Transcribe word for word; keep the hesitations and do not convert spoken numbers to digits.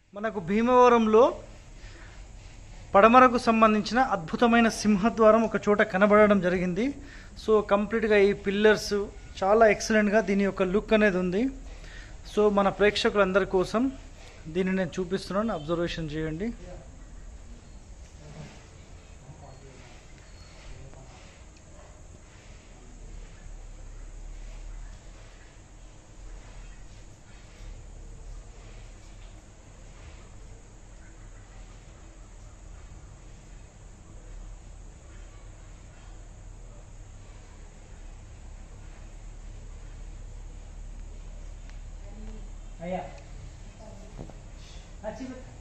మనకు భీమవరంలో పడమరకు సంబంధించిన అద్భుతమైన సింహద్వారం ఒక చోట కనబడడం జరిగింది. సో కంప్లీట్గా ఈ పిల్లర్స్ చాలా ఎక్సలెంట్గా దీని యొక్క లుక్ అనేది ఉంది. సో మన ప్రేక్షకులందరి కోసం దీన్ని నేను చూపిస్తున్నాను, అబ్జర్వేషన్ చేయండి. అయ్యా